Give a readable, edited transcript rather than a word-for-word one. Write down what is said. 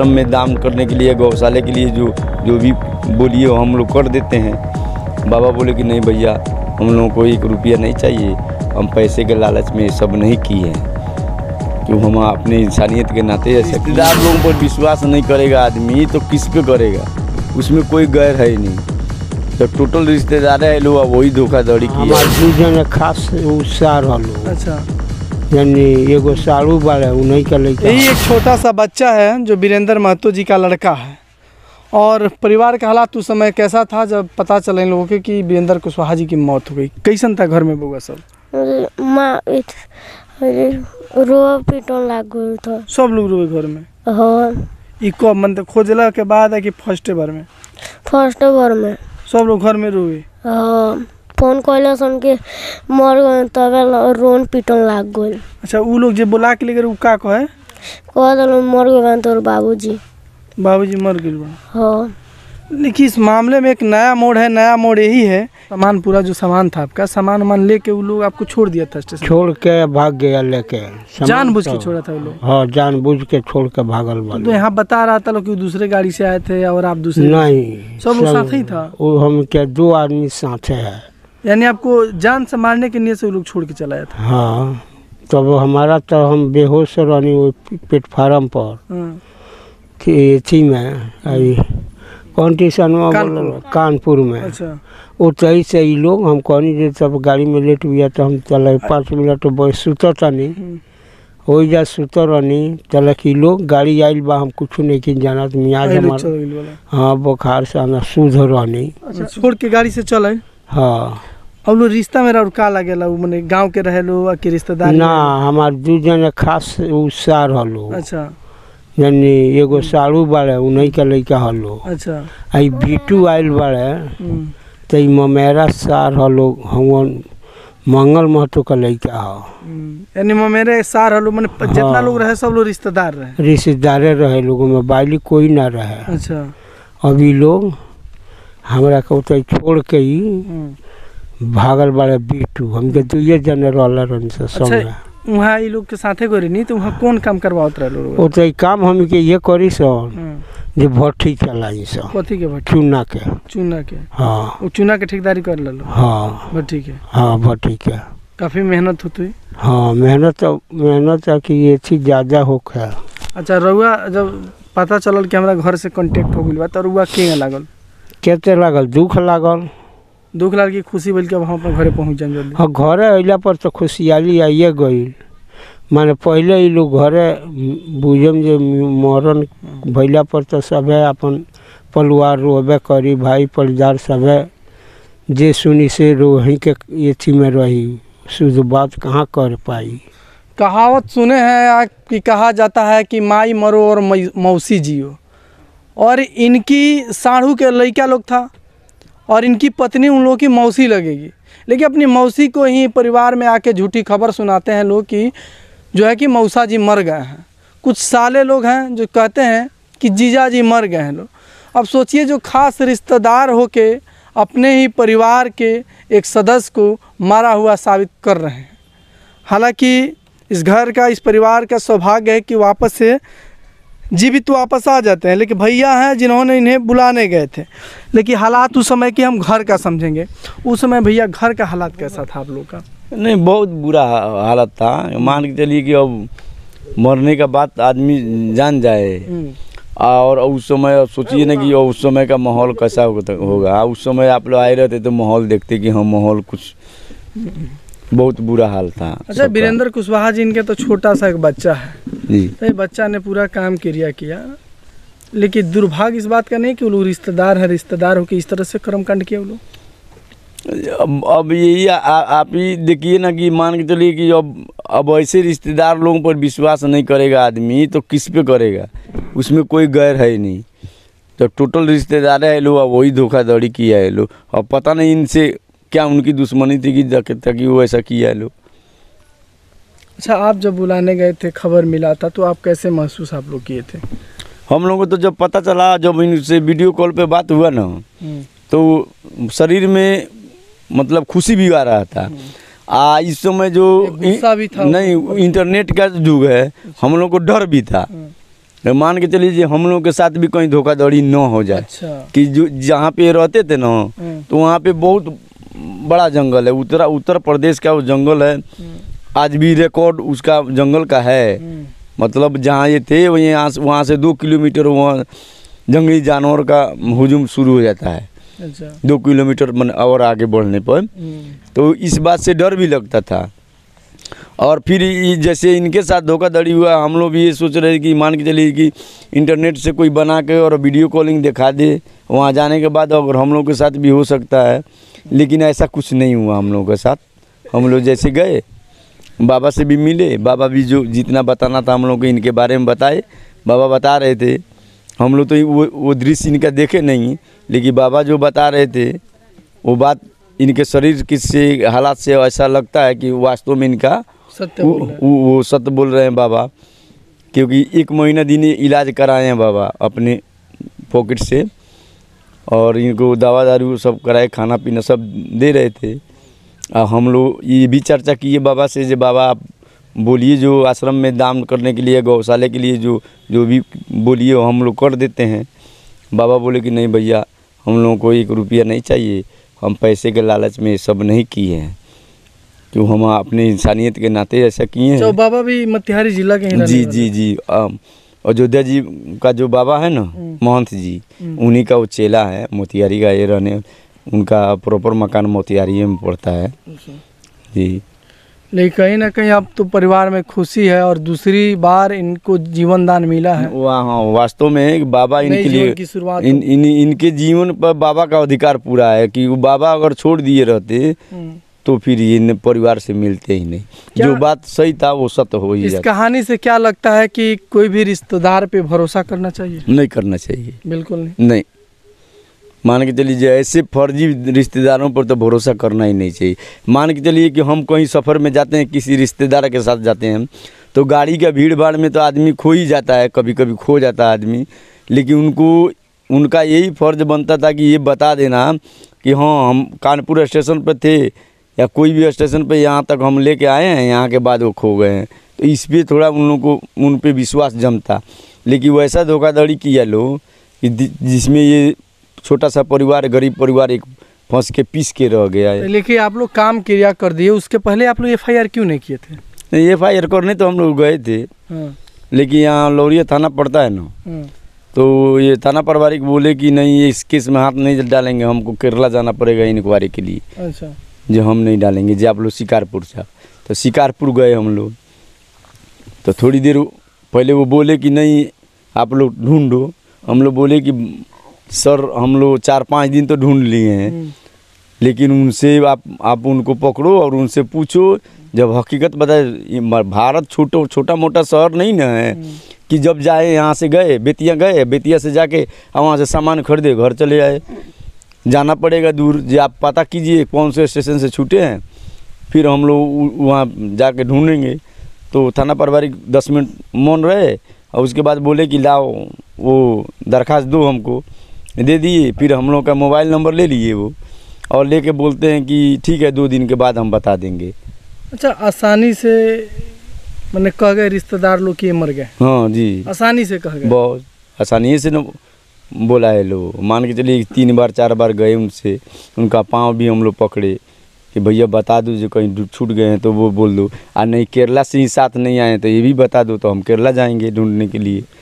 आश्रम में दान करने के लिए, गौशाले के लिए जो भी बोलिए हम लोग कर देते हैं। बाबा बोले कि नहीं भैया, हम लोगों को 1 रुपया नहीं चाहिए, हम पैसे के लालच में सब नहीं किए हैं, क्यों हम अपने इंसानियत के नाते रिश्तेदार लोगों पर विश्वास नहीं करेगा आदमी तो किस पे करेगा? उसमें कोई गैर है ही नहीं, तो टोटल रिश्तेदार है लोग, वही धोखाधड़ी की खास उत्साह हलो। अच्छा, यानी एगो साड़ू बाल है, उन्हीं का लड़का। यही एक छोटा सा बच्चा है जो वीरेंद्र महतो जी का लड़का है। और परिवार का हालात उस समय कैसा था जब पता चला इन लोगों के कि वीरेंद्र कुशवाहा जी की मौत हो गई? कैसन था घर में बउआ सब? रोआ पीटन लग गई था, सब लोग रोए घर में। हाँ, इको मतलब खोजला के बाद है कि फर्स्ट बार में? फर्स्ट बार में सब लोग घर में रोए। हाँ, फोन कैला सन के मर गए, तब रोन पीटन लग गई। अच्छा, वो लोग जो बुला के लेकर का कहे? कह दिल मर गए तोर बाबूजी मर गए। हाँ, देखिए इस मामले में एक नया मोड़ है। नया मोड़ यही है, सामान पूरा जो सामान था आपका, सामान वामान लेके वो लोग आपको छोड़ दिया था स्टेशन? छोड़ के भाग गया लेके। जानबूझ के छोड़ा था वो लोग? हाँ, जानबूझ के छोड़ के भागल। तो यहाँ बता रहा था लोग कि दूसरे गाड़ी से आए थे और आप दूसरे? नहीं, सब लोग साथ ही था। वो हम क्या 2 आदमी साथ है। यानी आपको जान से मारने के लिए से वो लोग छोड़ के चलाया था? हाँ, तब हमारा तो हम बेहोश रहनी वो प्लेटफार्म पर कि थी में कौन स्टेशन में, कानपुर में। अच्छा, उतही से ही लोग हम कहनी जे तब गाड़ी में लेट गया तो हम चल 5 मिनट बस सुतर तनी हो जा सुतर रहनी चल कि लोग गाड़ी आइल बा, हम कुछ नहीं कि जाना तो मियाज हमारा। हाँ, बुखार से आना शुद्ध रहनी। अच्छा, छोड़ के गाड़ी से चले? हाँ। अब लोग रिश्ता मेरा का लगेला, मैंने गांव के रहे लो कि रिश्तेदार? ना, हमार 2 जने खास उत्साह हलो। अच्छा, यानी एगो साड़ू बाड़े, उन्हीं का लड़का हलो। अच्छा, आई बीटू आइल बाड़े तो ममेरा सार हलो, हम मंगल महतो का लड़का हो। यानी ममेरे सार हलो मैंने जितना लोग रहे सब लोग रिश्तेदार रहे? रिश्तेदारे रहे, लोगों में बाइली कोई ना रहे। अच्छा, अभी लोग हमरा को छोड़ के ही भागल बाड़े बीटू, हमके 2 जने रहल से समय। वहाँ ये लोग के साथे गोरी नहीं तो वहाँ कौन काम करवात रहे लोग? वो तो काम हम के ये करी सन जे भट्ठी चलाई सन। कथी के भट्ठी? चूना के। हाँ, वो चूना के ठेकेदारी कर लो? हाँ, भट्ठी के। हाँ, भट्ठी के। काफी मेहनत होती? हाँ, मेहनत है कि ये चीज ज्यादा होक है। अच्छा, रउआ जब पता चलल कि हमारा घर से कांटेक्ट हो गई तो रउआ के लागल? केते लागल? दुख लागल की खुशी बोल के अब हम अपने घरे पहुँच जाए जल्दी? हाँ, घरे अइला पर तो खुशहाली आइए गई। माने पहले ही लोग घरे बुझम जे मरण भैला पर तो सभे अपन परिवार रोबे करी, भाई परिवार सभे जे सुनी से रोही के ये में रही, शुद्ध बात कहाँ कर पाई। कहावत सुने हैं कि कहा जाता है कि माई मरो और मौसी जियो, और इनकी साढ़ू के लड़का लोग था और इनकी पत्नी उन लोगों की मौसी लगेगी, लेकिन अपनी मौसी को ही परिवार में आके झूठी खबर सुनाते हैं लोग कि जो है कि मौसा जी मर गए हैं। कुछ साले लोग हैं जो कहते हैं कि जीजा जी मर गए हैं लोग। अब सोचिए, जो खास रिश्तेदार होके अपने ही परिवार के एक सदस्य को मारा हुआ साबित कर रहे हैं। हालांकि इस घर का, इस परिवार का सौभाग्य है कि वापस से जीवित वापस आ जाते हैं, लेकिन भैया हैं जिन्होंने इन्हें बुलाने गए थे। लेकिन हालात उस समय की हम घर का समझेंगे। उस समय भैया घर का हालात कैसा था आप लोग का? नहीं, बहुत बुरा हालत था। मान के चलिए कि अब मरने का बात आदमी जान जाए, और उस समय सोचिए ना कि उस समय का माहौल कैसा होगा। उस समय आप लोग आए रहते तो माहौल देखते कि हम माहौल कुछ बहुत बुरा हाल था। अच्छा, वीरेंद्र कुशवाहा जी इनके तो छोटा सा एक बच्चा है जी, तो बच्चा ने पूरा काम किया, लेकिन दुर्भाग्य इस बात का नहीं कि वो लोग रिश्तेदार हैं, रिश्तेदार होकर इस तरह से कर्मकांड किया वो लोग। अब यही आप ही देखिए ना कि मान के चलिए कि अब ऐसे रिश्तेदार लोगों पर विश्वास नहीं करेगा आदमी तो किस पे करेगा? उसमें कोई गैर है ही नहीं, तो टोटल रिश्तेदार है लोग, वही धोखाधड़ी किया है लोग। अब पता नहीं इनसे क्या उनकी दुश्मनी थी कि ताकि वो ऐसा किया है लोग। अच्छा, आप जब बुलाने गए थे, खबर मिला था, तो आप कैसे महसूस आप लोग किए थे? हम लोगों को तो जब पता चला, जब इनसे वीडियो कॉल पे बात हुआ ना, तो शरीर में मतलब खुशी भी आ रहा था। इस समय जो गुस्सा भी था? नहीं, इंटरनेट का युग है, हम लोग को डर भी था मान के चलिए हम लोग के साथ भी कहीं धोखाधड़ी न हो जाए। अच्छा। कि जो जहाँ पे रहते थे ना तो वहाँ पे बहुत बड़ा जंगल है, उत्तर प्रदेश का वो जंगल है, आज भी रिकॉर्ड उसका जंगल का है। मतलब जहाँ ये थे वहाँ से 2 किलोमीटर वहाँ जंगली जानवर का हुजूम शुरू हो जाता है। अच्छा। 2 किलोमीटर और आगे बढ़ने पर तो इस बात से डर भी लगता था। और फिर जैसे इनके साथ धोखाधड़ी हुआ, हम लोग भी ये सोच रहे कि मान के चलिए कि इंटरनेट से कोई बना के और वीडियो कॉलिंग दिखा दे, वहाँ जाने के बाद अगर हम लोग के साथ भी हो सकता है, लेकिन ऐसा कुछ नहीं हुआ हम लोगों के साथ। हम लोग जैसे गए बाबा से भी मिले, बाबा भी जो जितना बताना था हम लोग को इनके बारे में बताए, बाबा बता रहे थे। हम लोग तो वो दृश्य इनका देखे नहीं, लेकिन बाबा जो बता रहे थे वो बात इनके शरीर किसी हालात से ऐसा लगता है कि वास्तव में इनका सत्य वो सत्य बोल रहे हैं बाबा। क्योंकि 1 महीना दिन इलाज कराए हैं बाबा अपने पॉकेट से, और इनको दवा दारू सब कराए, खाना पीना सब दे रहे थे। हम लोग ये भी चर्चा किए बाबा से, जो बाबा आप बोलिए जो आश्रम में दान करने के लिए, गौशाले के लिए जो भी बोलिए वो हम लोग कर देते हैं। बाबा बोले कि नहीं भैया, हम लोगों को 1 रुपया नहीं चाहिए, हम पैसे के लालच में सब नहीं किए हैं, क्यों हम अपने इंसानियत के नाते ऐसा किए हैं। बाबा भी मोतिहारी जिला के हैं। जी जी जी। अयोध्या जी का जो बाबा है ना महंत जी, उन्हीं का वो चेला है, मोतिहारी का ये रहने, उनका प्रॉपर मकान मोतिहारी में पड़ता है जी। लेकिन कहीं ना कहीं अब तो परिवार में खुशी है और दूसरी बार इनको जीवन दान मिला है। हाँ, वास्तव में बाबा इनके लिए की शुरुआत इनके जीवन पर बाबा का अधिकार पूरा है कि वो बाबा अगर छोड़ दिए रहते तो फिर ये परिवार से मिलते ही नहीं। जो बात सही था वो सत्य हो ही इस जाता। कहानी से क्या लगता है कि कोई भी रिश्तेदार पे भरोसा करना चाहिए? नहीं करना चाहिए, बिल्कुल नहीं। नहीं। मान के चलिए ऐसे फर्जी रिश्तेदारों पर तो भरोसा करना ही नहीं चाहिए। मान के चलिए कि हम कहीं सफ़र में जाते हैं, किसी रिश्तेदार के साथ जाते हैं, तो गाड़ी का भीड़ भाड़ में तो आदमी खो ही जाता है, कभी कभी खो जाता है आदमी। लेकिन उनका यही फ़र्ज बनता था कि ये बता देना कि हाँ हम कानपुर स्टेशन पर थे या कोई भी स्टेशन पर यहाँ तक हम लेके आए हैं, यहाँ के बाद वो खो गए हैं। तो इस पर थोड़ा उन लोगों को उन पर विश्वास जमता। लेकिन वैसा धोखाधड़ी किया लोग कि जिसमें ये छोटा सा परिवार, गरीब परिवार एक फंस के पीस के रह गया है। लेकिन आप लोग काम क्रिया कर दिए, उसके पहले आप लोग FIR क्यों नहीं किए थे? नहीं, FIR करने तो हम लोग गए थे। लेकिन यहाँ लौरिया थाना पड़ता है ना, तो ये थाना पारिवारिक बोले कि नहीं ये इस केस में हाथ नहीं डालेंगे, हमको केरला जाना पड़ेगा इंक्वायरी के लिए। अच्छा। जो हम नहीं डालेंगे, जो आप लोग शिकारपुर से। तो शिकारपुर गए हम लोग, तो थोड़ी देर पहले वो बोले कि नहीं आप लोग ढूंढो। हम लोग बोले कि सर हम लोग 4-5 दिन तो ढूंढ लिए हैं, लेकिन उनसे आप उनको पकड़ो और उनसे पूछो। जब हकीकत बताए, भारत छोटा मोटा शहर नहीं ना है कि जब जाए यहाँ से गए बेतिया से जाके वहाँ से सामान खरीदे घर चले आए। जाना पड़ेगा दूर, जो आप पता कीजिए कौन से स्टेशन से छूटे हैं, फिर हम लोग वहाँ जाके ढूंढेंगे। तो थाना पारिवारिक 10 मिनट मौन रहे और उसके बाद बोले कि लाओ वो दरख्वास्त दो, हमको दे दिए। फिर हम लोग का मोबाइल नंबर ले लिए वो, और लेके बोलते हैं कि ठीक है 2 दिन के बाद हम बता देंगे। अच्छा, आसानी से मैंने कह गए रिश्तेदार लोग कि ये मर गए? हाँ जी, आसानी से कह गए, बहुत आसानी से न बोला है लोग। मान के चलिए 3 बार 4 बार गए उनसे, उनका पाँव भी हम लोग पकड़े कि भैया बता दो जो कहीं छूट गए हैं तो वो बोल दो। नहीं केरला से ही साथ नहीं आए तो ये भी बता दो, तो हम केरला जाएंगे ढूंढने के लिए।